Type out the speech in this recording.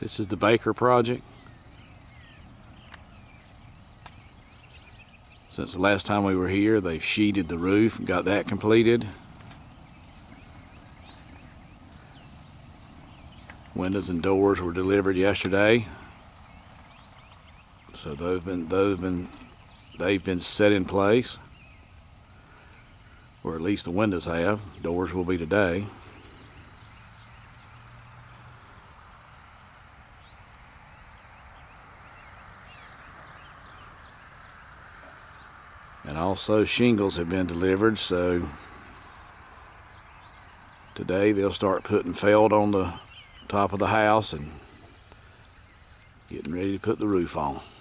This is the Baker project. Since the last time we were here, they've sheeted the roof and got that completed. Windows and doors were delivered yesterday, so they've been set in place, or at least the windows have. Doors will be today. And also shingles have been delivered, so today they'll start putting felt on the top of the house and getting ready to put the roof on.